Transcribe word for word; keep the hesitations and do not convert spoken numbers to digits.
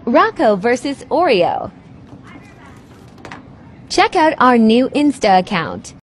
Rocco versus Oreo. Check out our new Insta account.